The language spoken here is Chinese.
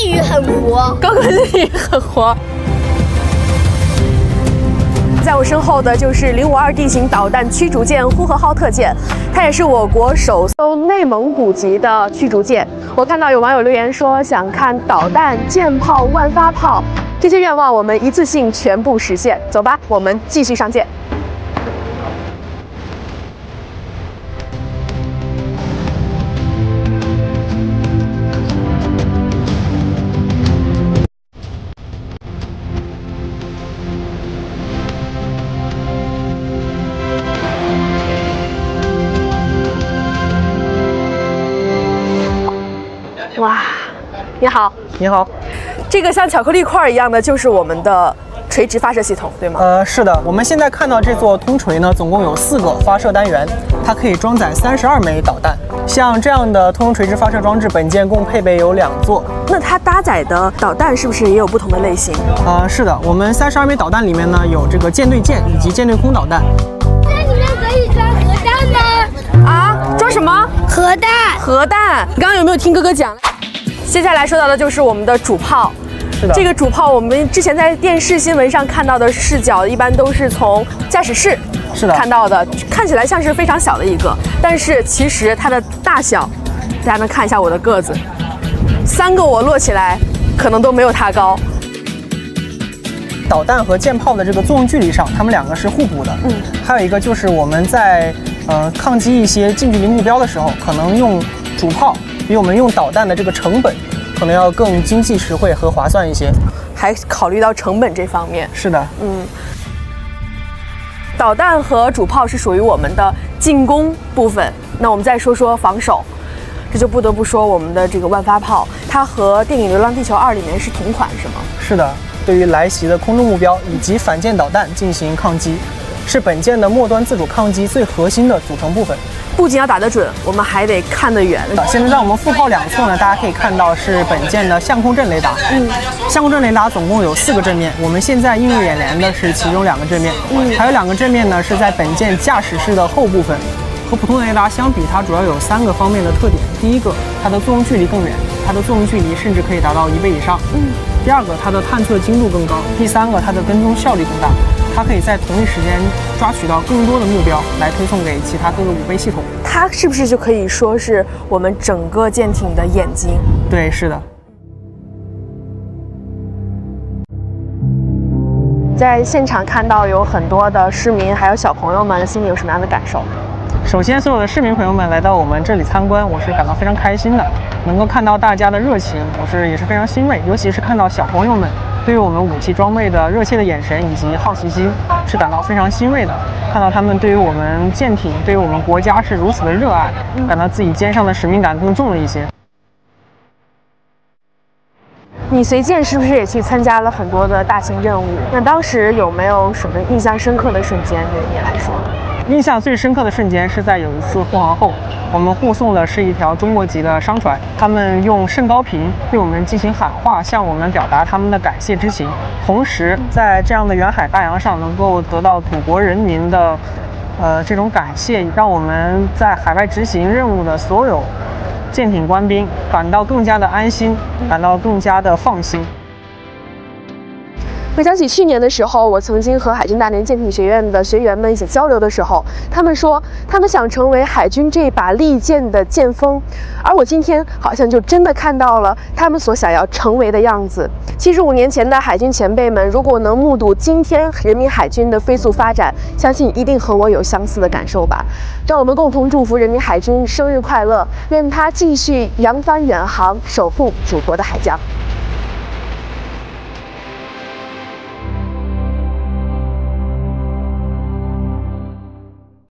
鱼很活， 高科技鱼很活。在我身后的就是052D 型导弹驱逐舰呼和浩特舰，它也是我国首艘内蒙古级的驱逐舰。我看到有网友留言说想看导弹、舰炮、万发炮，这些愿望我们一次性全部实现。走吧，我们继续上舰。哇，你好， 你好， 这个像巧克力块一样的就是我们的垂直发射系统，对吗？ 是的，我们现在看到这座通锤呢，总共有4个发射单元，它可以装载32枚导弹。像这样的通垂直发射装置，本舰共配备有2座。 那它搭载的导弹是不是也有不同的类型？ 是的，我们32枚导弹里面呢，有这个舰对舰以及舰对空导弹。 这里面可以装核弹吗？ 啊，装什么？ 核弹。 核弹。你刚刚有没有听哥哥讲？接下来说到的就是我们的主炮。 是的， 这个主炮我们之前在电视新闻上看到的视角，一般都是从驾驶室看到的，看起来像是非常小的一个，但是其实它的大小，大家能看一下我的个子，3个我摞起来可能都没有它高。 导弹和舰炮的这个作用距离上，它们2个是互补的。还有一个就是我们在抗击一些近距离目标的时候，可能用主炮比我们用导弹的这个成本可能要更经济实惠和划算一些， 还考虑到成本这方面。 是的， 导弹和主炮是属于我们的进攻部分。那我们再说说防守，这就不得不说我们的这个万发炮，它和电影《流浪地球2》里面是同款，是吗？ 是的，对于来袭的空中目标以及反舰导弹进行抗击，是本舰的末端自主抗击最核心的组成部分。 不仅要打得准，我们还得看得远。 现在在我们副炮2侧呢，大家可以看到是本舰的相控阵雷达。相控阵雷达总共有4个阵面，我们现在映入眼帘的是其中2个阵面，还有2个阵面呢是在本舰驾驶室的后部分。和普通的雷达相比，它主要有3个方面的特点。第一个，它的作用距离更远，它的作用距离甚至可以达到1倍以上。第二个，它的探测精度更高。第三个，它的跟踪效率更大。它可以在同一时间抓取到更多的目标，来推送给其他各个5倍系统。 它是不是就可以说是我们整个舰艇的眼睛？ 对，是的。 在现场看到有很多的市民还有小朋友们，心里有什么样的感受？ 首先，所有的市民朋友们来到我们这里参观，我是感到非常开心的。能够看到大家的热情，也是非常欣慰。尤其是看到小朋友们对于我们武器装备的热切的眼神以及好奇心，是感到非常欣慰的。看到他们对于我们舰艇、对于我们国家是如此的热爱，感到自己肩上的使命感更重了一些。 你随舰是不是也去参加了很多的大型任务？那当时有没有什么印象深刻的瞬间对你来说？ 印象最深刻的瞬间是在有一次护航后，我们护送的是一条中国籍的商船，他们用甚高频对我们进行喊话，向我们表达他们的感谢之情。同时，在这样的远海大洋上能够得到祖国人民的这种感谢，让我们在海外执行任务的所有舰艇官兵感到更加的安心，感到更加的放心。 回想起去年的时候，我曾经和海军大连舰艇学院的学员们一起交流的时候，他们说他们想成为海军这把利剑的剑锋，而我今天好像就真的看到了他们所想要成为的样子。75年前的海军前辈们，如果能目睹今天人民海军的飞速发展，相信一定和我有相似的感受吧。让我们共同祝福人民海军生日快乐，愿他继续扬帆远航，守护祖国的海疆。